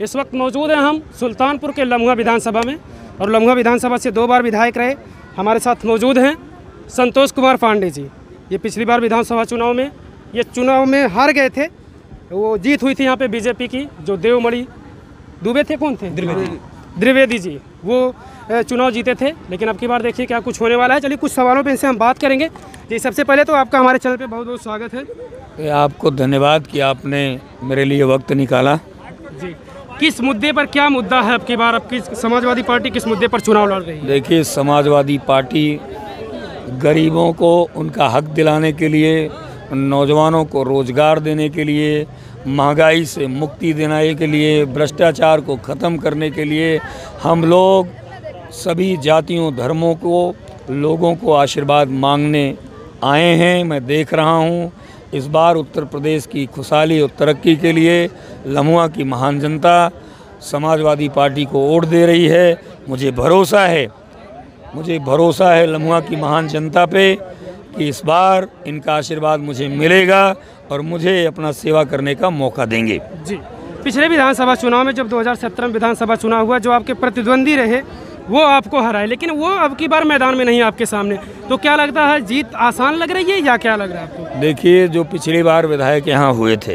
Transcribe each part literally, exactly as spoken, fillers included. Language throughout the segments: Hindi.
इस वक्त मौजूद हैं हम सुल्तानपुर के लम्हा विधानसभा में और लम्हा विधानसभा से दो बार विधायक रहे। हमारे साथ मौजूद हैं संतोष कुमार पांडे जी। ये पिछली बार विधानसभा चुनाव में ये चुनाव में हार गए थे, वो जीत हुई थी यहाँ पे बीजेपी की। जो देवमणि दुबे थे, कौन थे, द्विवेदी द्विवेदी जी, वो चुनाव जीते थे। लेकिन अब की बार देखिए क्या कुछ होने वाला है। चलिए कुछ सवालों पे इनसे हम बात करेंगे। जी सबसे पहले तो आपका हमारे चैनल पे बहुत बहुत स्वागत है। आपको धन्यवाद कि आपने मेरे लिए वक्त निकाला। जी किस मुद्दे पर, क्या मुद्दा है अब की बार आपकी समाजवादी पार्टी किस मुद्दे पर चुनाव लड़ रही है? देखिए, समाजवादी पार्टी गरीबों को उनका हक दिलाने के लिए, नौजवानों को रोज़गार देने के लिए, महंगाई से मुक्ति दिलाने के लिए, भ्रष्टाचार को ख़त्म करने के लिए हम लोग सभी जातियों धर्मों को, लोगों को आशीर्वाद मांगने आए हैं। मैं देख रहा हूँ इस बार उत्तर प्रदेश की खुशहाली और तरक्की के लिए लम्हा की महान जनता समाजवादी पार्टी को वोट दे रही है। मुझे भरोसा है मुझे भरोसा है लम्हा की महान जनता पे कि इस बार इनका आशीर्वाद मुझे मिलेगा और मुझे अपना सेवा करने का मौका देंगे। जी पिछले विधानसभा चुनाव में जब दो हज़ार सत्रह में विधानसभा चुनाव हुआ, जो आपके प्रतिद्वंदी रहे वो आपको हराए, लेकिन वो अब की बार मैदान में नहीं आपके सामने, तो क्या लगता है जीत आसान लग रही है या क्या लग रहा है आपको? देखिए, जो पिछली बार विधायक यहाँ हुए थे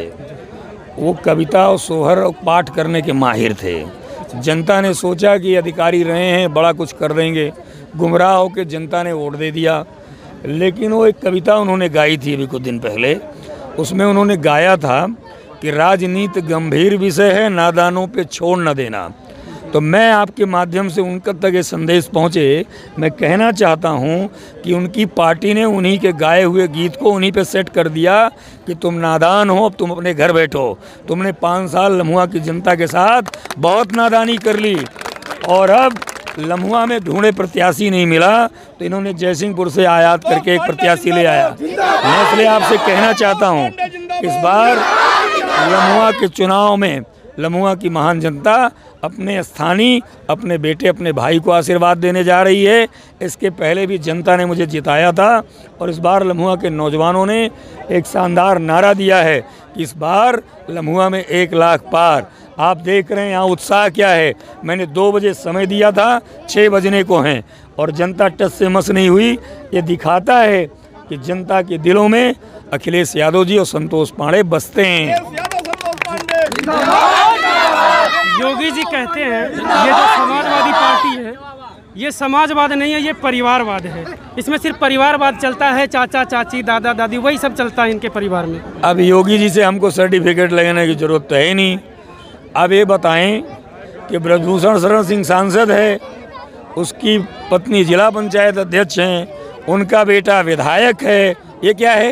वो कविता और सोहर और पाठ करने के माहिर थे। जनता ने सोचा कि अधिकारी रहे हैं, बड़ा कुछ कर देंगे, गुमराह होकर जनता ने वोट दे दिया। लेकिन वो एक कविता उन्होंने गाई थी अभी कुछ दिन पहले, उसमें उन्होंने गाया था कि राजनीति गंभीर विषय है, नादानों पे छोड़ न देना। तो मैं आपके माध्यम से उनका तक ये संदेश पहुँचे, मैं कहना चाहता हूँ कि उनकी पार्टी ने उन्हीं के गाए हुए गीत को उन्हीं पे सेट कर दिया कि तुम नादान हो, अब तुम अपने घर बैठो। तुमने पाँच साल लम्हा की जनता के साथ बहुत नादानी कर ली और अब लम्हा में ढूंढे प्रत्याशी नहीं मिला तो इन्होंने जयसिंहपुर से आयात करके एक प्रत्याशी ले आया। मैं इसलिए आपसे कहना चाहता हूँ इस बार लम्हा के चुनाव में लम्हा की महान जनता अपने स्थानीय, अपने बेटे, अपने भाई को आशीर्वाद देने जा रही है। इसके पहले भी जनता ने मुझे जिताया था और इस बार लम्हा के नौजवानों ने एक शानदार नारा दिया है कि इस बार लम्हा में एक लाख पार। आप देख रहे हैं यहाँ उत्साह क्या है। मैंने दो बजे समय दिया था, छः बजने को हैं और जनता टस से मस नहीं हुई। ये दिखाता है कि जनता के दिलों में अखिलेश यादव जी और संतोष पांडे बसते हैं। योगी जी कहते हैं ये जो समाजवादी पार्टी है ये समाजवाद नहीं है, ये परिवारवाद है। इसमें सिर्फ परिवारवाद चलता है, चाचा चाची दादा दादी वही सब चलता है इनके परिवार में। अब योगी जी से हमको सर्टिफिकेट लगाने की जरूरत तो है नहीं। अब ये बताएं कि ब्रजभूषण शरण सिंह सांसद है, उसकी पत्नी जिला पंचायत अध्यक्ष हैं, उनका बेटा विधायक है, ये क्या है?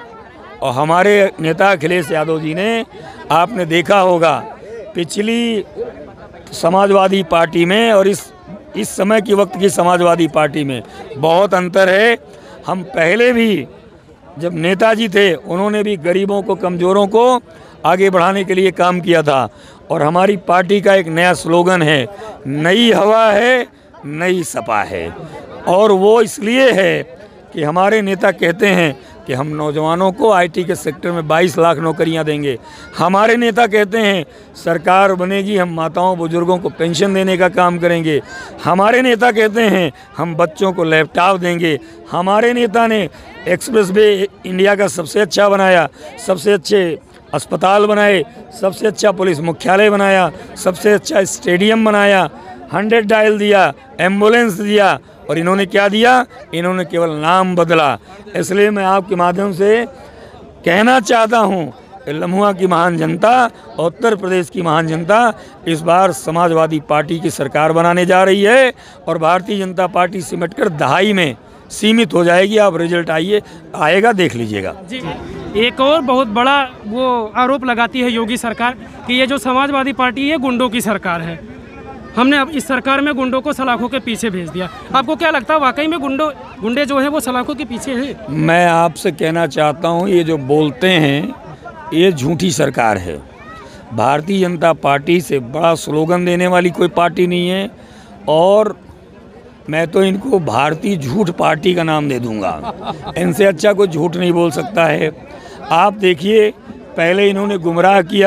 और हमारे नेता अखिलेश यादव जी ने, आपने देखा होगा पिछली समाजवादी पार्टी में और इस इस समय की वक्त की समाजवादी पार्टी में बहुत अंतर है। हम पहले भी जब नेताजी थे उन्होंने भी गरीबों को, कमज़ोरों को आगे बढ़ाने के लिए काम किया था और हमारी पार्टी का एक नया स्लोगन है, नई हवा है नई सपा है। और वो इसलिए है कि हमारे नेता कहते हैं कि हम नौजवानों को आईटी के सेक्टर में बाईस लाख नौकरियां देंगे। हमारे नेता कहते हैं सरकार बनेगी, हम माताओं बुजुर्गों को पेंशन देने का काम करेंगे। हमारे नेता कहते हैं हम बच्चों को लैपटॉप देंगे। हमारे नेता ने एक्सप्रेस वे इंडिया का सबसे अच्छा बनाया, सबसे अच्छे अस्पताल बनाए, सबसे अच्छा पुलिस मुख्यालय बनाया, सबसे अच्छा स्टेडियम बनाया, हंड्रेड डायल दिया, एम्बुलेंस दिया। और इन्होंने क्या दिया? इन्होंने केवल नाम बदला। इसलिए मैं आपके माध्यम से कहना चाहता हूँ लम्हा की महान जनता और उत्तर प्रदेश की महान जनता इस बार समाजवादी पार्टी की सरकार बनाने जा रही है और भारतीय जनता पार्टी सिमटकर दहाई में सीमित हो जाएगी। आप रिजल्ट आइए आएगा, देख लीजिएगा। जी एक और बहुत बड़ा वो आरोप लगाती है योगी सरकार कि ये जो समाजवादी पार्टी है गुंडों की सरकार है। हमने अब इस सरकार में गुंडों को सलाखों के पीछे भेज दिया। आपको क्या लगता है वाकई में गुंडों गुंडे जो हैं वो सलाखों के पीछे हैं? मैं आपसे कहना चाहता हूँ ये जो बोलते हैं ये झूठी सरकार है। भारतीय जनता पार्टी से बड़ा स्लोगन देने वाली कोई पार्टी नहीं है और मैं तो इनको भारतीय झूठ पार्टी का नाम दे दूंगा। इनसे अच्छा कोई झूठ नहीं बोल सकता है। आप देखिए, पहले इन्होंने गुमराह किया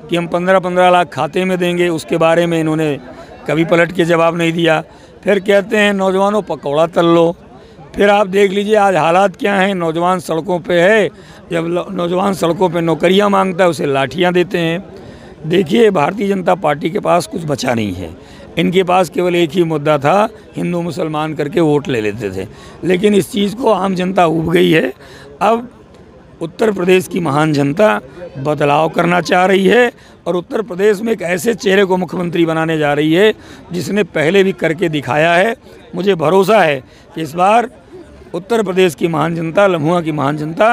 कि हम पंद्रह पंद्रह लाख खाते में देंगे, उसके बारे में इन्होंने कभी पलट के जवाब नहीं दिया। फिर कहते हैं नौजवानों पकौड़ा तल लो। फिर आप देख लीजिए आज हालात क्या हैं, नौजवान सड़कों पे है। जब नौजवान सड़कों पे नौकरियां मांगता है उसे लाठियां देते हैं। देखिए भारतीय जनता पार्टी के पास कुछ बचा नहीं है। इनके पास केवल एक ही मुद्दा था, हिंदू मुसलमान करके वोट ले लेते थे, लेकिन इस चीज़ को आम जनता उब गई है। अब उत्तर प्रदेश की महान जनता बदलाव करना चाह रही है और उत्तर प्रदेश में एक ऐसे चेहरे को मुख्यमंत्री बनाने जा रही है जिसने पहले भी करके दिखाया है। मुझे भरोसा है कि इस बार उत्तर प्रदेश की महान जनता, लम्हुआ की महान जनता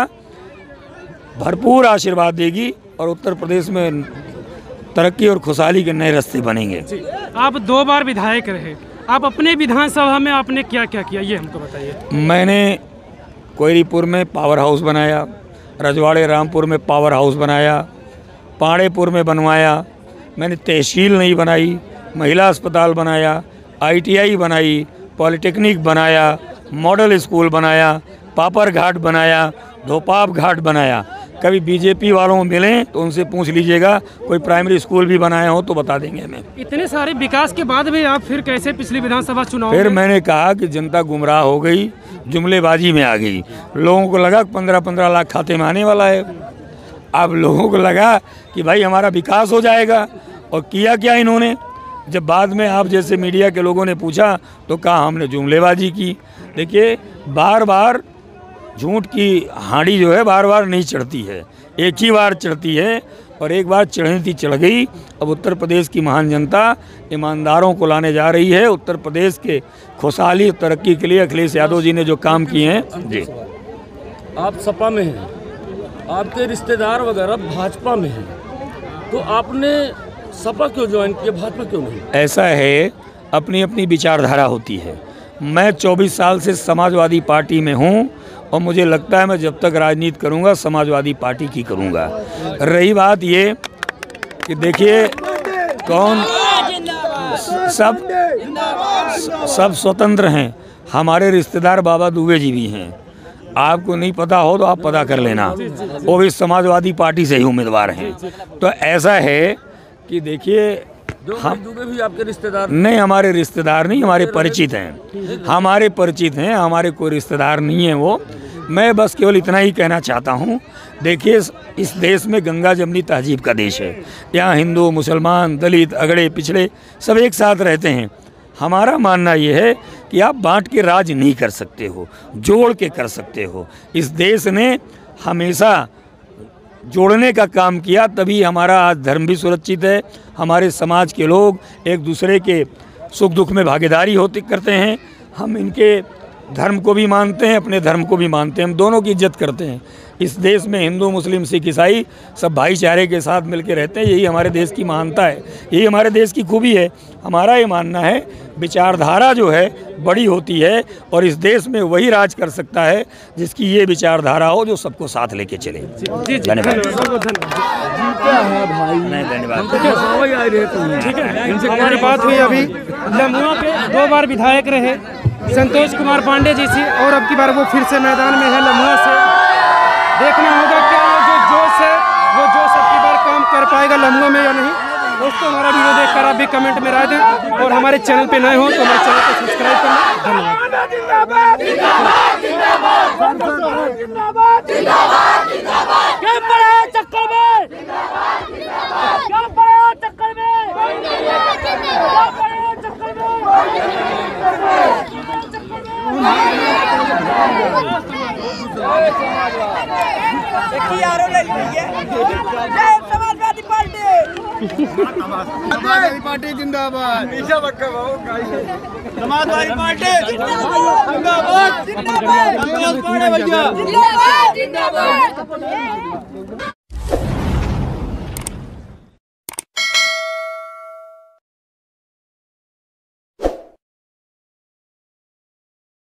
भरपूर आशीर्वाद देगी और उत्तर प्रदेश में तरक्की और खुशहाली के नए रास्ते बनेंगे। आप दो बार विधायक रहे, आप अपने विधानसभा में आपने क्या क्या किया ये हमको बताइए। मैंने कोयरीपुर में पावर हाउस बनाया, रजवाड़े रामपुर में पावर हाउस बनाया, पाड़ेपुर में बनवाया। मैंने तहसील नहीं बनाई, महिला अस्पताल बनाया, आईटीआई बनाई, पॉलिटेक्निक बनाया, मॉडल स्कूल बनाया, पापर घाट बनाया, धोपाप घाट बनाया। कभी बीजेपी वालों को मिलें तो उनसे पूछ लीजिएगा, कोई प्राइमरी स्कूल भी बनाया हो तो बता देंगे हमें। इतने सारे विकास के बाद भी आप फिर कैसे पिछली विधानसभा चुनाव फिर में? मैंने कहा कि जनता गुमराह हो गई, जुमलेबाजी में आ गई। लोगों को लगा पंद्रह पंद्रह लाख खाते में आने वाला है। अब लोगों को लगा कि भाई हमारा विकास हो जाएगा, और किया क्या इन्होंने। जब बाद में आप जैसे मीडिया के लोगों ने पूछा तो कहा हमने जुमलेबाजी की। देखिए बार बार झूठ की हांडी जो है बार बार नहीं चढ़ती है, एक ही बार चढ़ती है, और एक बार चढ़नी थी चढ़ गई। अब उत्तर प्रदेश की महान जनता ईमानदारों को लाने जा रही है। उत्तर प्रदेश के खुशहाली और तरक्की के लिए अखिलेश यादव जी ने जो काम किए हैं। जी आप सपा में हैं, आपके रिश्तेदार वगैरह भाजपा में हैं, तो आपने सपा क्यों ज्वाइन किया, भाजपा क्यों नहीं? ऐसा है, अपनी अपनी विचारधारा होती है। मैं चौबीस साल से समाजवादी पार्टी में हूँ और मुझे लगता है मैं जब तक राजनीति करूँगा समाजवादी पार्टी की करूँगा। रही बात ये कि देखिए कौन सब सब स्वतंत्र हैं। हमारे रिश्तेदार बाबा दुबे जी भी हैं, आपको नहीं पता हो तो आप पता कर लेना, वो भी समाजवादी पार्टी से ही उम्मीदवार हैं। तो ऐसा है कि देखिए हम दुबे भी आपके रिश्तेदार नहीं, हमारे रिश्तेदार नहीं, हमारे परिचित हैं, हमारे परिचित हैं, हमारे कोई रिश्तेदार नहीं है वो। मैं बस केवल इतना ही कहना चाहता हूँ, देखिए इस देश में गंगा जमनी तहजीब का देश है। यहाँ हिंदू, मुसलमान, दलित, अगड़े, पिछड़े सब एक साथ रहते हैं। हमारा मानना ये है कि आप बांट के राज नहीं कर सकते हो, जोड़ के कर सकते हो। इस देश ने हमेशा जोड़ने का काम किया, तभी हमारा आज धर्म भी सुरक्षित है। हमारे समाज के लोग एक दूसरे के सुख दुख में भागीदारी होती करते हैं। हम इनके धर्म को भी मानते हैं, अपने धर्म को भी मानते हैं, हम दोनों की इज्जत करते हैं। इस देश में हिंदू, मुस्लिम, सिख, ईसाई सब भाईचारे के साथ मिलकर रहते हैं। यही हमारे देश की महानता है, यही हमारे देश की खूबी है। हमारा ये मानना है विचारधारा जो है बड़ी होती है, और इस देश में वही राज कर सकता है जिसकी ये विचारधारा हो जो सबको साथ लेके चले। धन्यवाद। ठीक है, इनसे हमारी बात हुई अभी। लम्हुआ के दो बार विधायक रहे संतोष कुमार पांडे जी से, और अब की बार वो फिर से मैदान में है लम्हुआ से। देखना होगा क्या जो जोश है वो जोश अब की बार काम कर पाएगा लम्हुआ में या नहीं। दोस्तों हमारा वीडियो देखकर आप भी कमेंट में राय दें, और हमारे चैनल पे नए हो तो हमारे चैनल को सब्सक्राइब करना। समाजवादी पार्टी समाजवादी पार्टी जिंदाबाद। समाजवादी पार्टी जिंदाबाद जिंदाबाद जिंदाबाद।